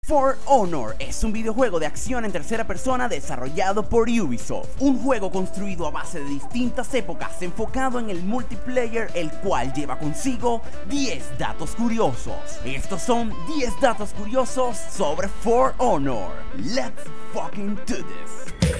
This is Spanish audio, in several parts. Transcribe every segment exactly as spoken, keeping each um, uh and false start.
For Honor es un videojuego de acción en tercera persona desarrollado por Ubisoft, un juego construido a base de distintas épocas enfocado en el multiplayer, el cual lleva consigo diez datos curiosos. Estos son diez datos curiosos sobre For Honor. Let's fucking do this.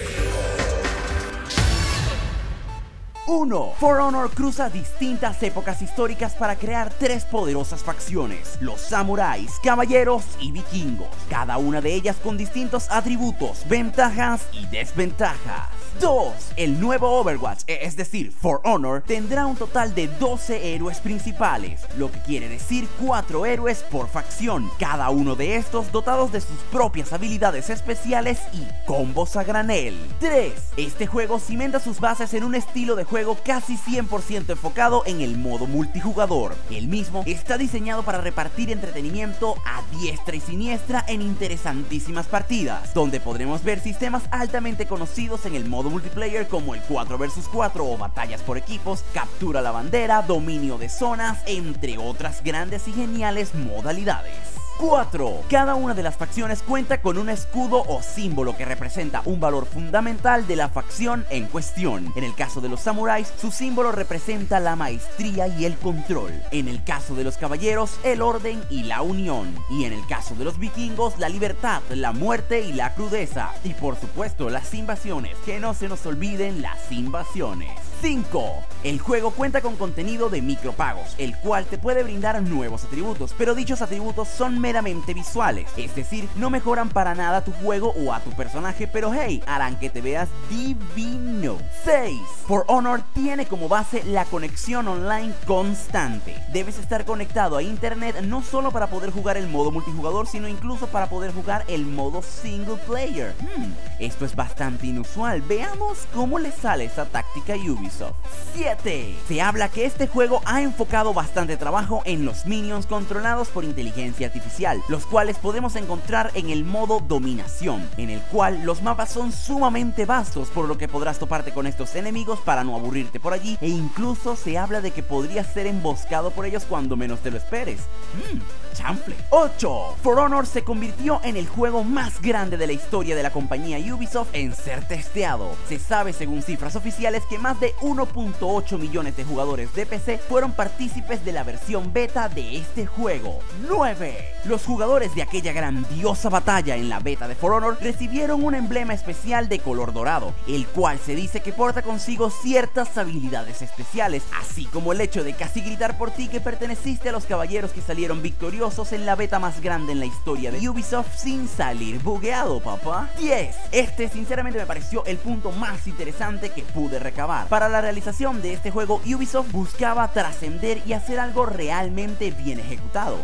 uno. For Honor cruza distintas épocas históricas para crear tres poderosas facciones: los samuráis, caballeros y vikingos, cada una de ellas con distintos atributos, ventajas y desventajas. dos. El nuevo Overwatch, es decir, For Honor, tendrá un total de doce héroes principales, lo que quiere decir cuatro héroes por facción, cada uno de estos dotados de sus propias habilidades especiales y combos a granel. tres. Este juego cimenta sus bases en un estilo de juego casi cien por ciento enfocado en el modo multijugador. El mismo está diseñado para repartir entretenimiento a diestra y siniestra en interesantísimas partidas, donde podremos ver sistemas altamente conocidos en el modo multiplayer como el cuatro versus cuatro o batallas por equipos, captura la bandera, dominio de zonas, entre otras grandes y geniales modalidades. cuatro. Cada una de las facciones cuenta con un escudo o símbolo que representa un valor fundamental de la facción en cuestión. En el caso de los samuráis, su símbolo representa la maestría y el control. En el caso de los caballeros, el orden y la unión. Y en el caso de los vikingos, la libertad, la muerte y la crudeza. Y por supuesto, las invasiones. Que no se nos olviden las invasiones. cinco. El juego cuenta con contenido de micropagos, el cual te puede brindar nuevos atributos, pero dichos atributos son meramente visuales, es decir, no mejoran para nada tu juego o a tu personaje, pero hey, harán que te veas divino. seis. For Honor tiene como base la conexión online constante. Debes estar conectado a internet no solo para poder jugar el modo multijugador, sino incluso para poder jugar el modo single player. Hmm, esto es bastante inusual. Veamos cómo le sale esa táctica a Ubisoft. siete. Se habla que este juego ha enfocado bastante trabajo en los minions controlados por inteligencia artificial, los cuales podemos encontrar en el modo dominación, en el cual los mapas son sumamente vastos, por lo que podrás toparte con estos enemigos para no aburrirte por allí, e incluso se habla de que podrías ser emboscado por ellos cuando menos te lo esperes. Mmm, chanfle. ocho. For Honor se convirtió en el juego más grande de la historia de la compañía Ubisoft en ser testeado. Se sabe, según cifras oficiales, que más de uno punto ocho millones de jugadores de P C fueron partícipes de la versión beta de este juego. nueve. Los jugadores de aquella grandiosa batalla en la beta de For Honor recibieron un emblema especial de color dorado, el cual se dice que porta consigo ciertas habilidades especiales, así como el hecho de casi gritar por ti que perteneciste a los caballeros que salieron victoriosos en la beta más grande en la historia de Ubisoft sin salir bugueado, papá. diez. Este sinceramente me pareció el punto más interesante que pude recabar. Para la realización de este juego, Ubisoft buscaba trascender y hacer algo realmente bien ejecutado.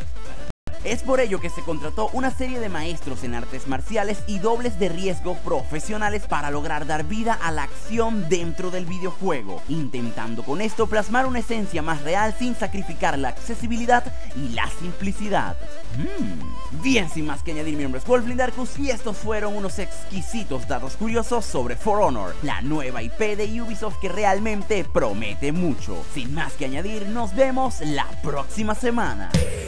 Es por ello que se contrató una serie de maestros en artes marciales y dobles de riesgo profesionales para lograr dar vida a la acción dentro del videojuego, intentando con esto plasmar una esencia más real sin sacrificar la accesibilidad y la simplicidad. Mm. Bien, sin más que añadir, mi nombre es WolfLindarkus y estos fueron unos exquisitos datos curiosos sobre For Honor, la nueva I P de Ubisoft que realmente promete mucho. Sin más que añadir, nos vemos la próxima semana.